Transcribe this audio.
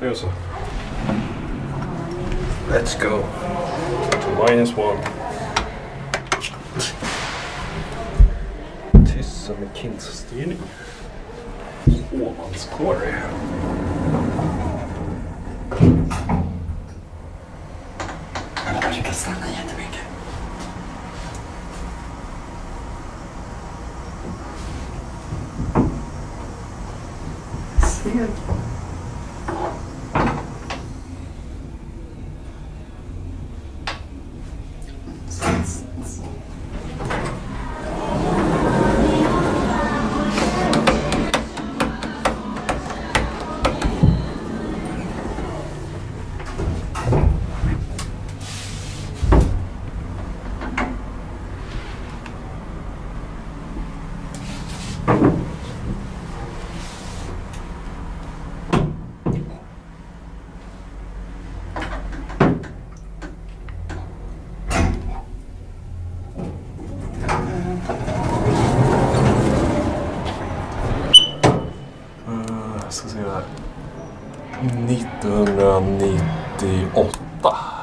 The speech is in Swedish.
Gör så. Let's go. To -1. Tyssa med Kings-styrning. Åmanskorg. Jag kanske kan stanna jättemycket. Seg. Ska se här. 1998.